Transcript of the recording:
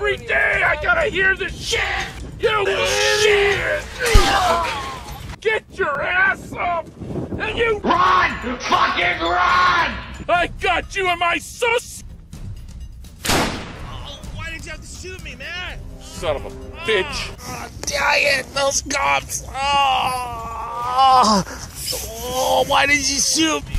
Every day I gotta hear this shit! You idiot! Get your ass up! And you Run! Fucking run! I got you in my sus! Oh, why did you have to shoot me, man? Son of a bitch. Oh, dang it, those cops! Oh, why did you shoot me?